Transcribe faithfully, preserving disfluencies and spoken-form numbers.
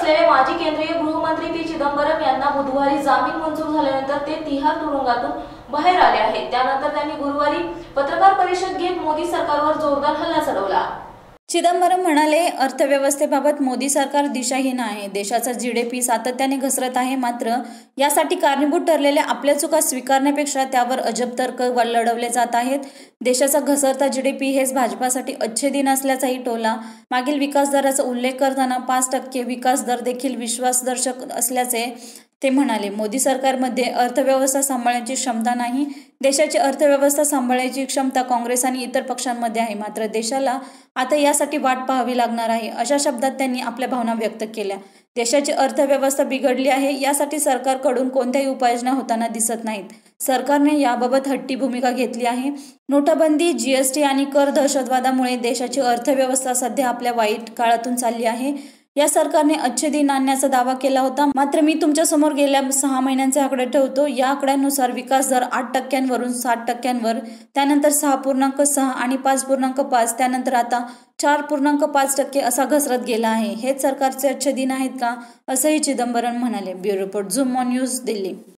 असलेले माजी केंद्रीय गृहमंत्री पी चिदंबरम यांना बुधवारी जामीन मंजूर झाल्यानंतर ते तिहार तुरुंगातून बाहेर आले आहेत। त्यानंतर त्यांनी गुरुवारी पत्रकार परिषद घेत मोदी सरकारवर जोरदार हल्ला चढवला। चिदंबरम म्हणाले, अर्थव्यवस्थेबाबत मोदी सरकार दिशाहीन आहे। देशाचा जीडीपी सातत्याने घसरत आहे, मात्र यासाठी कारणीभूत ठरलेल्या आपल्या चुका स्वीकारण्यापेक्षा त्यावर अजब तर्क लढवले जात आहेत। देशाचा घसरता जीडीपी हेच भाजपासाठी अच्छे दिन असल्याचाही टोला मागील विकास दराचा उल्लेख करताना पाच टक्के विकास दर देखील विश्वासदर्शक असल्याचे ते म्हणाले। मोदी सरकारमध्ये अर्थव्यवस्था सांभाळण्याची क्षमता नाही। देशाची अर्थव्यवस्था सांभाळण्याची क्षमता काँग्रेस आणि इतर पक्षांमध्ये आहे, मात्र देशाला आता यासाठी वाट पाहावी लागणार आहे, अशा शब्दात त्यांनी आपल्या भावना व्यक्त केल्या। देशाची अर्थव्यवस्था बिघडली आहे, यासाठी सरकारकडून कोणत्याही उपाययोजना होताना दिसत नाहीत। सरकारने याबाबत हट्टी भूमिका घेतली आहे। नोटाबंदी, जीएसटी आणि कर दहशतवादामुळे देशाची अर्थव्यवस्था सध्या आपल्या वाईट काळातून चालली आहे। या सरकारने अच्छे दिन आणण्याचा दावा केला होता, मात्र मी तुमच्या समोर गेल्या सहा महिन्यांचे आकडे ठेवतो। या आकड्यांनुसार विकास दर आठ टक्क्यांवरून सात टक्क्यांवर, त्यानंतर सहा पूर्णांक सहा आणि पाच पूर्णांक पाच, त्यानंतर आता चार पूर्णांक पाच टक्के असा घसरत गेला आहे। हेच सरकारचे अच्छे दिन आहेत का, असंही चिदंबरम म्हणाले। Bureau report, zoom on news, Delhi.